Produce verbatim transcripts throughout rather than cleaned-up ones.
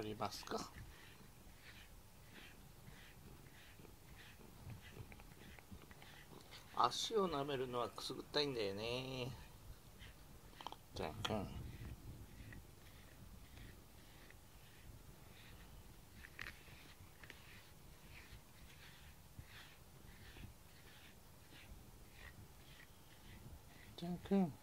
りますか。足を舐めるのはくすぐったいんだよね。じゃんくん。じゃんくん。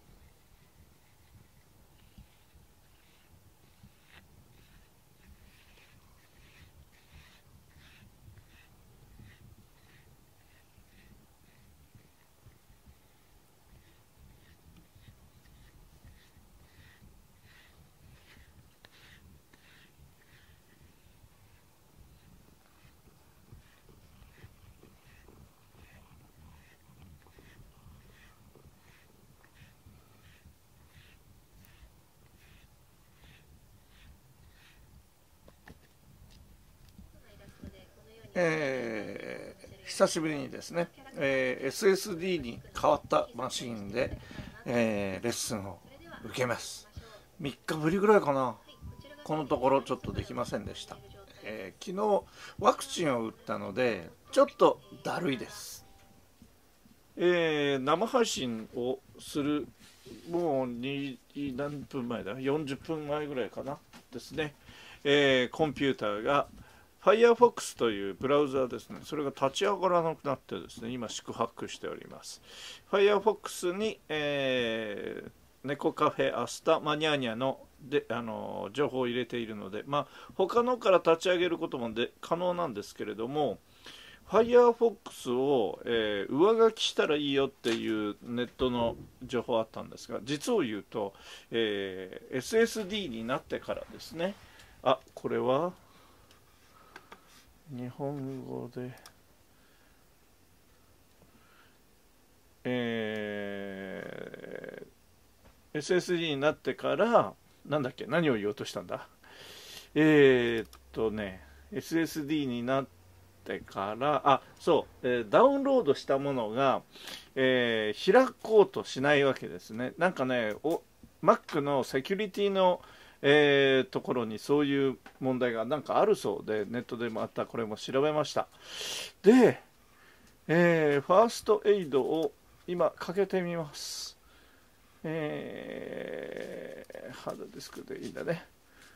えー、久しぶりにですね、えー、エスエスディー に変わったマシンで、えー、レッスンを受けます。みっかぶりぐらいかな。このところちょっとできませんでした。えー、昨日ワクチンを打ったのでちょっとだるいです。えー、生配信をするもうに何分前だよんじゅっぷんまえぐらいかなですね、えー、コンピューターがFirefox というブラウザですね、それが立ち上がらなくなってですね、今宿泊しております。Firefox に、えー、猫カフェアスタマニャーニャのであの情報を入れているので、まあ、他のから立ち上げることもで可能なんですけれども、Firefox を、えー、上書きしたらいいよっていうネットの情報あったんですが、実を言うと、えー、エスエスディー になってからですね、あ、これは日本語で、えー、エスエスディー になってから、なんだっけ、何を言おうとしたんだ。えー、っとね、エスエスディー になってから、あ、そう、えー、ダウンロードしたものが、えー、開こうとしないわけですね。なんかね、お Mac のセキュリティのえー、ところにそういう問題がなんかあるそうで、ネットでまたこれも調べました。で、えー、ファーストエイドを今かけてみます。えー、ハードディスクでいいんだね。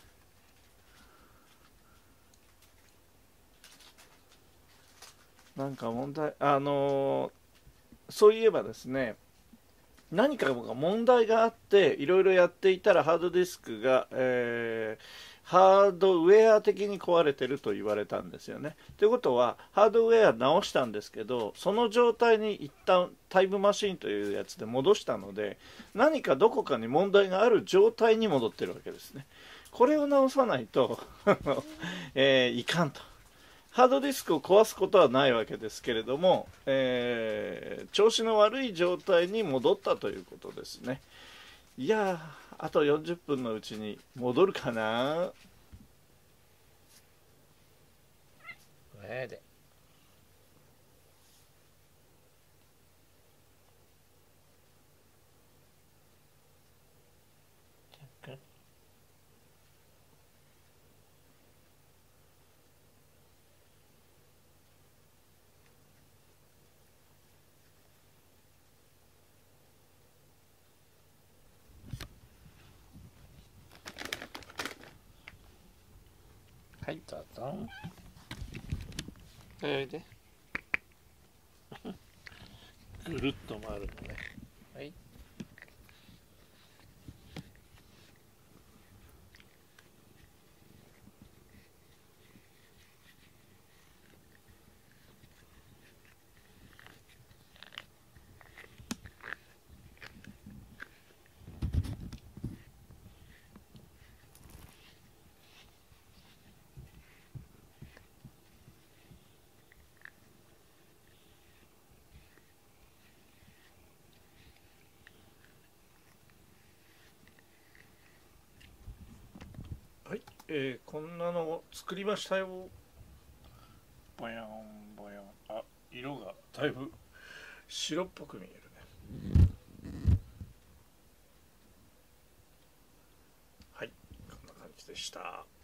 なんか問題、あのー、そういえばですね、何か問題があっていろいろやっていたらハードディスクが、えー、ハードウェア的に壊れてると言われたんですよね。ということはハードウェア直したんですけど、その状態に一旦タイムマシンというやつで戻したので、何かどこかに問題がある状態に戻ってるわけですね。これを直さないと、えー、いかんと。ハードディスクを壊すことはないわけですけれども、えー、調子の悪い状態に戻ったということですね。いやー、あとよんじゅっぷんのうちに戻るかな。えーではい、どうぞ。えーでぐるっと回るのね。はい。はい、えー、こんなのを作りましたよ。ぼやんぼやん。あ、色がだいぶ白っぽく見えるね。はい、こんな感じでした。